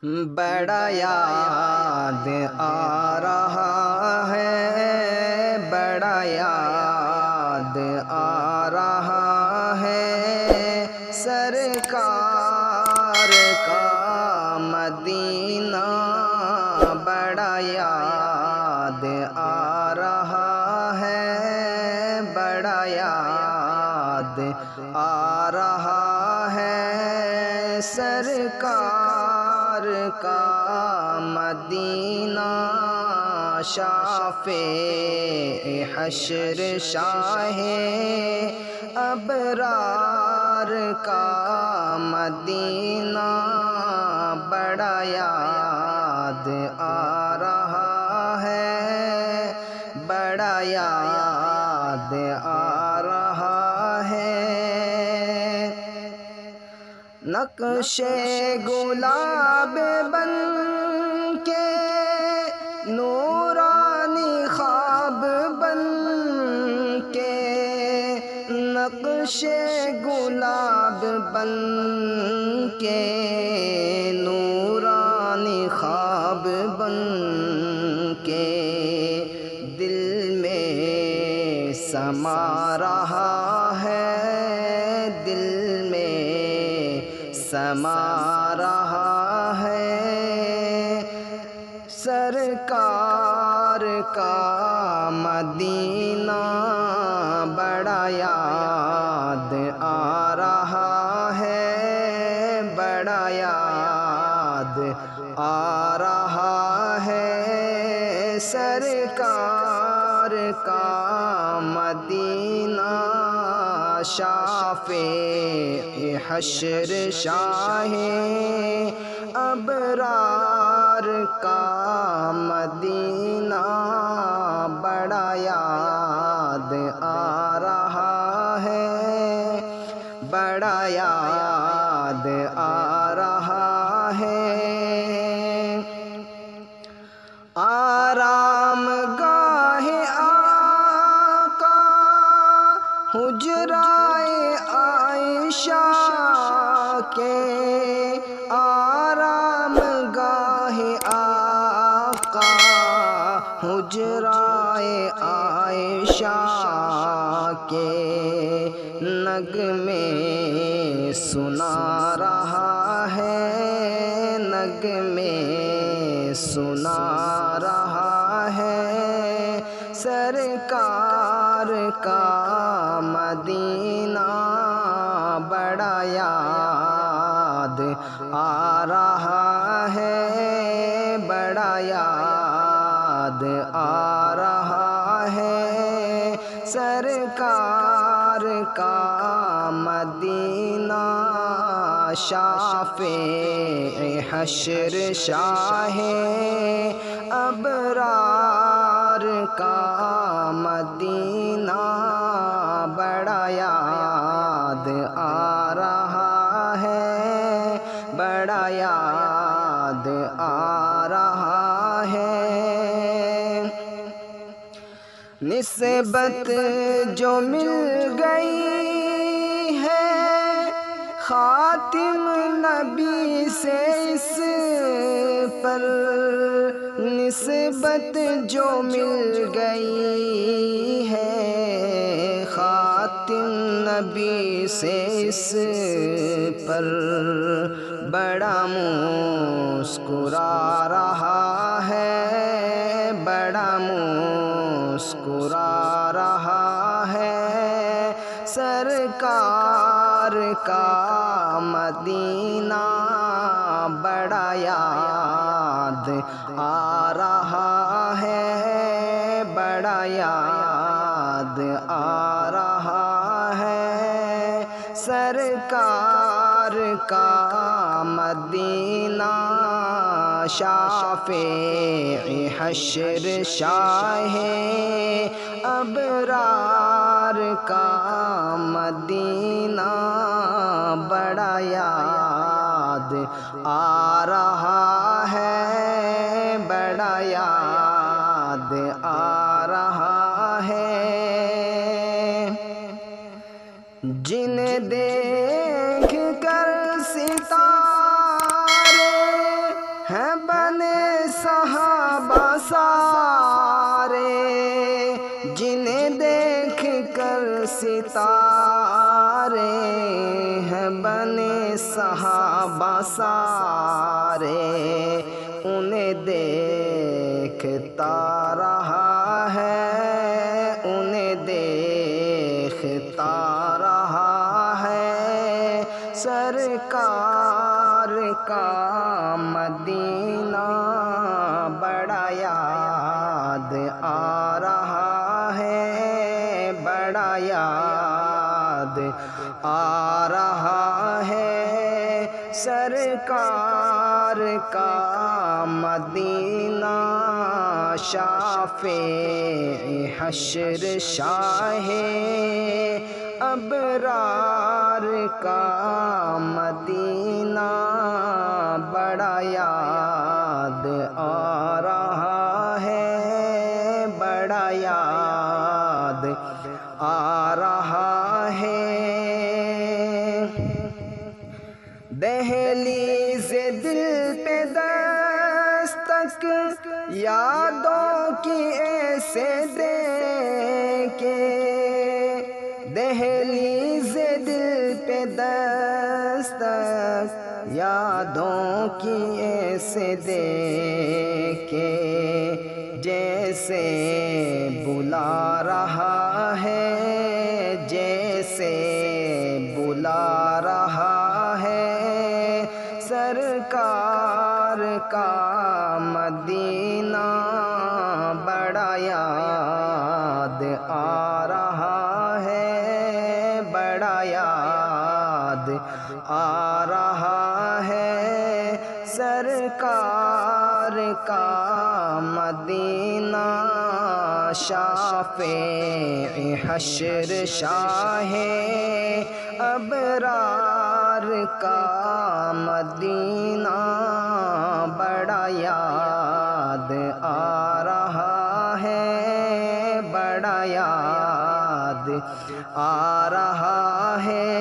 بڑا یاد آ رہا ہے، بڑا یاد آ رہا ہے، سرکار کا مدینہ بڑا یاد آ رہا ہے، بڑا یاد آ رہا ہے، سرکار کا مدینہ شافع حشر شاہ ابرار کا مدینہ بڑا یاد آ رہا ہے، بڑا یاد آ رہا ہے، نقش گلاب بن کے نورانی خواب بن کے، نقش گلاب بن کے نورانی خواب بن کے دل میں سما رہا ہے، دل میں سما رہا ہے، سرکار کا مدینہ بڑا یاد آ رہا ہے، بڑا یاد آ رہا ہے، سرکار کا مدینہ شافع حشر شاہ ابرار کا مدینہ بڑا یاد آ رہا ہے، بڑا یاد آ رہا ہے، آرام گاہ آقا حجرائے عائشہ کے، آرام گاہ آقا حجرائے عائشہ کے، نغمے سنا رہا ہے، نغمے سنا رہا ہے، سرکار کا مدینہ بڑا یاد آ رہا ہے، بڑا یاد آ رہا ہے، سرکار کا مدینہ شافع حشر شاہ ابرار کا مدینہ بڑا یاد آ رہا ہے، بڑا یاد آ رہا ہے، نسبت جو مل گئی ہے خاتم نبی سے اس پر، نسبت جو مل گئی ہے خاتم نبی سے اس پر، بڑا مسکرا رہا ہے، بڑا مسکرا رہا ہے، سرکار کا مدینہ بڑا یاد آ رہا ہے، بڑا یاد آ رہا ہے، سرکار کا مدینہ شافع حشر شاہ ابرار کا مدینہ بڑا یاد آ رہا ہے، بڑا یاد آ رہا ہے، جنہیں دیکھ کر ستارے سارے جنہیں دیکھ کر ستارے ہیں بنے صحابہ سارے، انہیں دیکھتا رہا ہے، انہیں دیکھتا رہا ہے، سرکار کا مدینہ بڑا یاد آ رہا ہے، بڑا یاد آ رہا ہے، سرکار کا مدینہ شافع حشر شاہ ابرار کا مدینہ بڑا یاد آ رہا ہے، بڑا یاد آ رہا ہے، دہلیز دل پہ دستک یادوں کی ایسے دے کے، دہلیز دل پہ دستک یادوں کی ایسے دے کے، جیسے بلا رہا ہے، جیسے بلا رہا ہے، سرکار کا مدینہ بڑا یاد آ رہا ہے، بڑا یاد آ رہا ہے، سرکار کا مدینہ شافع حشر شاہ ابرار کا مدینہ بڑا یاد آ رہا ہے، بڑا یاد آ رہا ہے،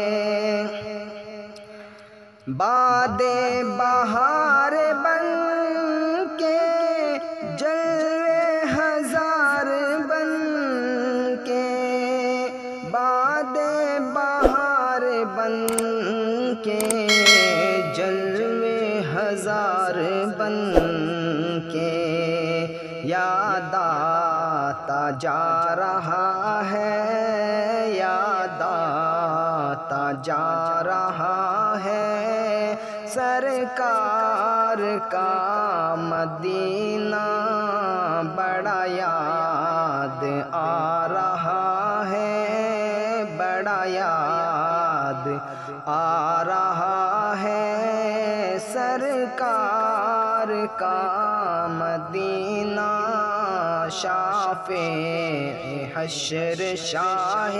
باد بہار بن کے جلوے ہزار بن کے، باد بہار بن کے جلوے ہزار بن کے، یاد آتا جا رہا ہے، یاد آتا جا رہا ہے، سرکار کا مدینہ بڑا یاد آ رہا ہے، بڑا یاد آ رہا ہے، سرکار کا مدینہ شافع حشر شاہ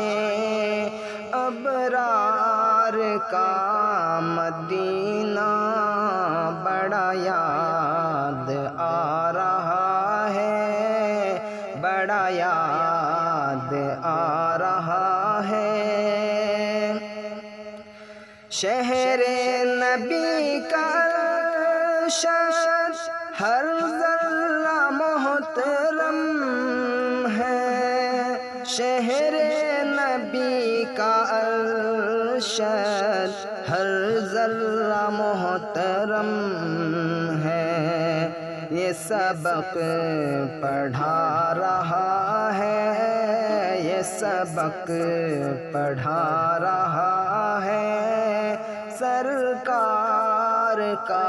ابرار کا مدینہ بڑا یاد آ رہا ہے، بڑا یاد آ رہا ہے، شہر نبی کا عرش ہر ذرہ محترم ہے، شہر نبی کا عرش ہر ذرہ محترم ہے، یہ سبق پڑھا رہا ہے، یہ سبق پڑھا رہا ہے، سرکار کا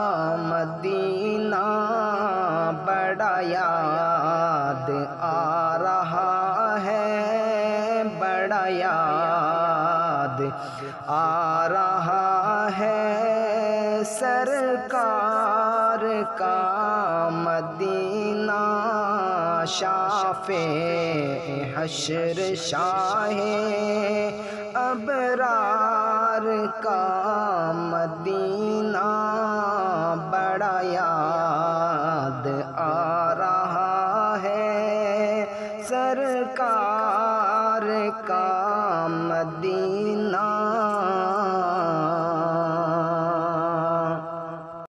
مدینہ بڑا یاد آ رہا ہے، بڑا یاد آ رہا ہے، سرکار کا مدینہ شافع حشر شاہ ابرار کا مدینہ بڑا یاد آ رہا ہے، سرکار کا مدینہ